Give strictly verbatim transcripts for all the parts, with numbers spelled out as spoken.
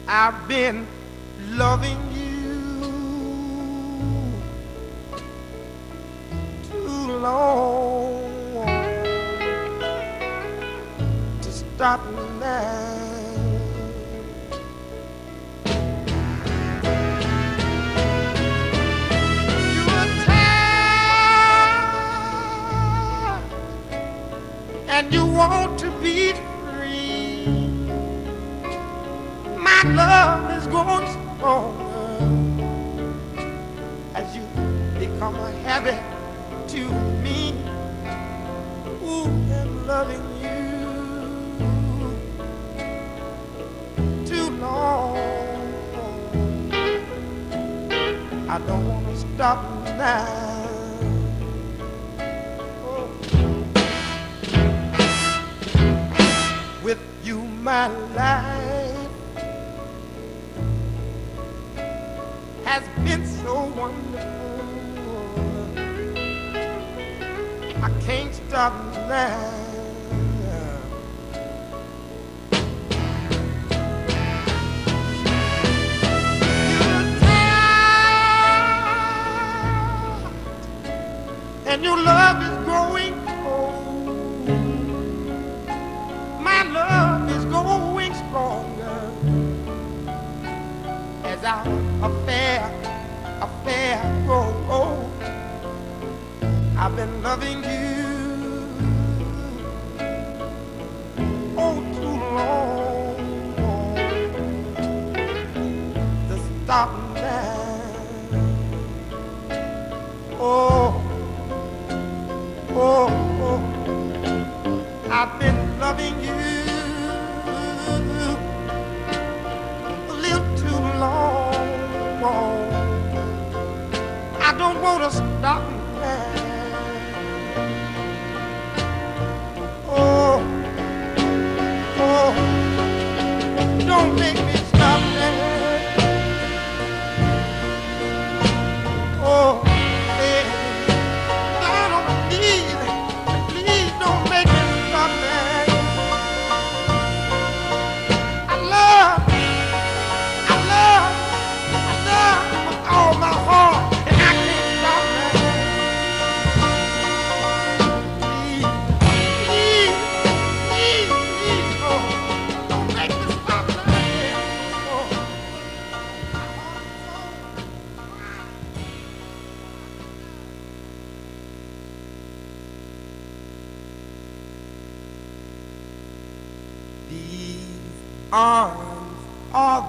I've been loving you too long to stop now. You were tired and you want to be free. My love is growing stronger as you become a habit to me. Ooh, and loving you too long. I don't want to stop now. Oh. With you, my life has been so wonderful. I can't stop now. You're tired, and your love is growing cold. My love is growing stronger as our affair, affair grow old. I've been loving you oh too long to stop now. Oh, oh, oh, I've been loving you a little too long. I don't want to stop now. Oh, oh, don't make me stop now. Oh, hey, down on my knees, please don't make me stop now. I love, I love, I love with all my heart, and I can't stop now. Please, please, please, please, oh, don't make me stop now. Oh, my heart is so these arms are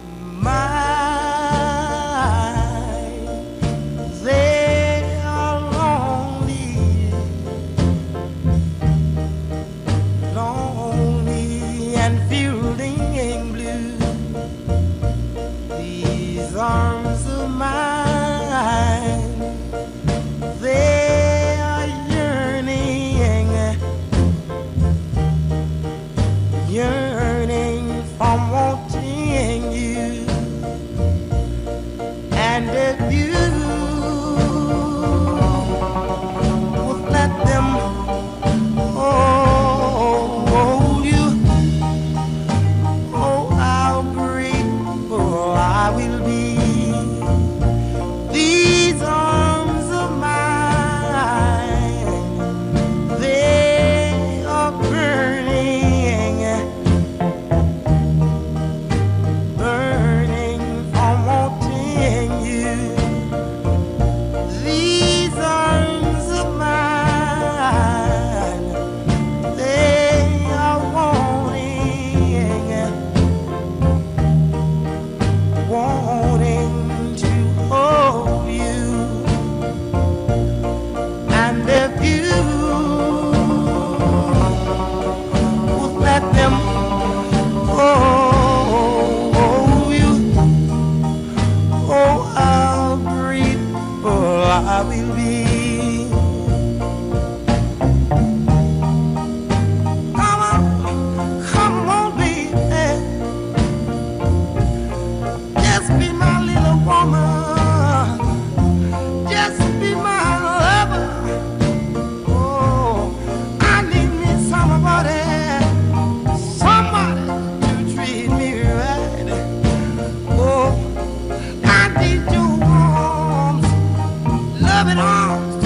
mine. They are lonely, lonely and feeling blue. These arms of mine, they are yearning, yearning for wanting you. loving arms